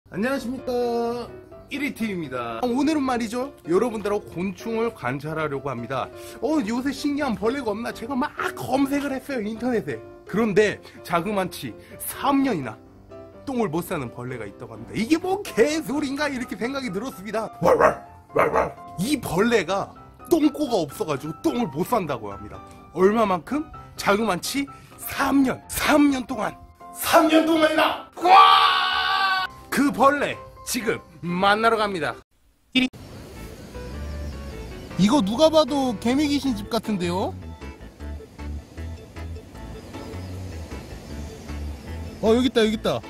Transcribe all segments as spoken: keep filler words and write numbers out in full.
안녕하십니까, 일위티비입니다. 오늘은 말이죠, 여러분들하고 곤충을 관찰하려고 합니다. 어 요새 신기한 벌레가 없나 제가 막 검색을 했어요, 인터넷에. 그런데 자그만치 삼 년이나 똥을 못 싸는 벌레가 있다고 합니다. 이게 뭐 개소리인가 이렇게 생각이 들었습니다. 이 벌레가 똥꼬가 없어가지고 똥을 못 싼다고 합니다. 얼마만큼? 자그만치 삼 년 삼 년 동안 삼 년 동안이나. 그 벌레 지금 만나러 갑니다. 이거 누가 봐도 개미 귀신 집 같은데요? 어 여기 있다, 여기 있다.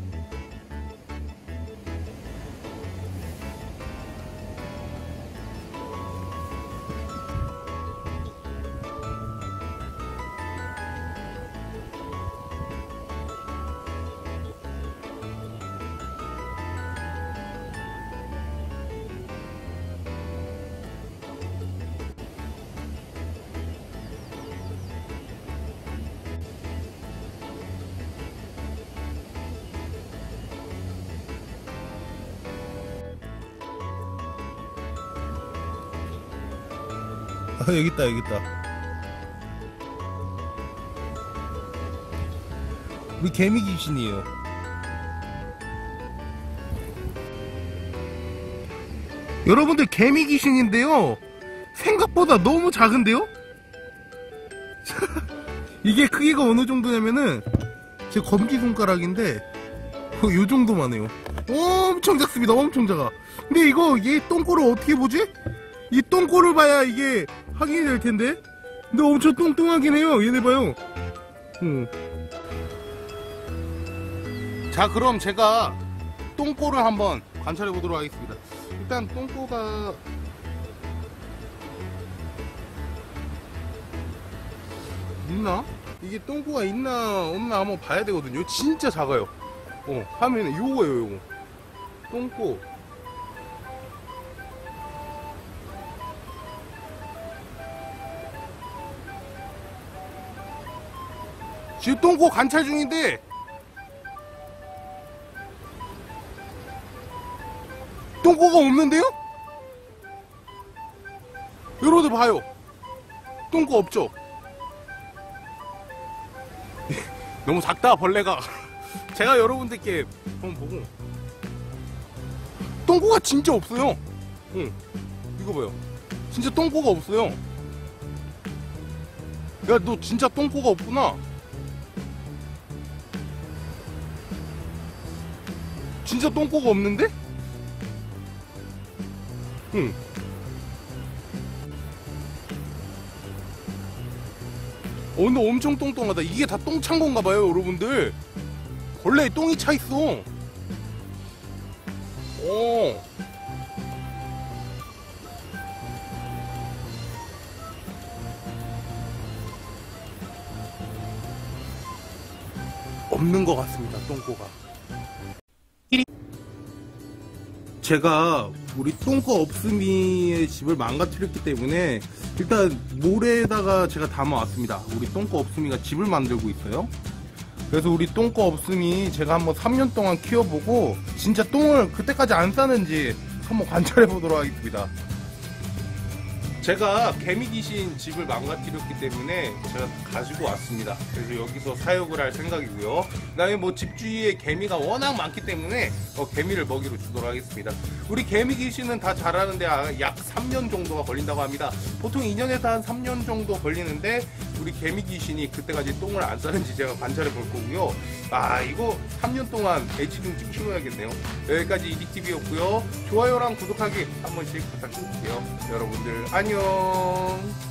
아, 여기 있다, 여기 있다. 우리 개미 귀신이에요. 여러분들, 개미 귀신인데요, 생각보다 너무 작은데요? 이게 크기가 어느 정도냐면은 제 검지손가락인데 어, 요 정도만 해요. 엄청 작습니다, 엄청 작아. 근데 이거 얘 똥꼬를 어떻게 보지? 이 똥꼬를 봐야 이게 확인이 될 텐데. 근데 엄청 뚱뚱하긴 해요. 얘네 봐요. 응. 자, 그럼 제가 똥꼬를 한번 관찰해 보도록 하겠습니다. 일단 똥꼬가 있나? 이게 똥꼬가 있나 없나 한번 봐야 되거든요. 진짜 작아요. 어, 화면에 요거예요, 요거. 똥꼬. 지금 똥꼬 관찰 중인데 똥꼬가 없는데요? 여러분들 봐요, 똥꼬 없죠? 너무 작다, 벌레가. 제가 여러분들께 한번 보고, 똥꼬가 진짜 없어요. 응, 이거 봐요, 진짜 똥꼬가 없어요. 야, 너 진짜 똥꼬가 없구나. 진짜 똥꼬가 없는데? 응. 어, 근데 엄청 똥똥하다. 이게 다 똥 찬 건가 봐요, 여러분들. 벌레에 똥이 차 있어. 어. 없는 것 같습니다, 똥꼬가. 제가 우리 똥꼬 없음이의 집을 망가뜨렸기 때문에 일단 모래에다가 제가 담아왔습니다. 우리 똥꼬 없음이가 집을 만들고 있어요. 그래서 우리 똥꼬 없음이 제가 한번 삼 년 동안 키워보고 진짜 똥을 그때까지 안 싸는지 한번 관찰해 보도록 하겠습니다. 제가 개미 귀신 집을 망가뜨렸기 때문에 제가 가지고 왔습니다. 그래서 여기서 사육을 할 생각이고요. 그 다음에 뭐 집 주위에 개미가 워낙 많기 때문에 어, 개미를 먹이로 주도록 하겠습니다. 우리 개미 귀신은 다 자라는데 약 삼 년 정도가 걸린다고 합니다. 보통 이 년에서 한 삼 년 정도 걸리는데 우리 개미 귀신이 그때까지 똥을 안 싸는지 제가 관찰해 볼 거고요. 아, 이거 삼 년 동안 애지중지 키워야겠네요. 여기까지 일위티비였고요. 좋아요랑 구독하기 한 번씩 부탁드릴게요. 여러분들 안녕.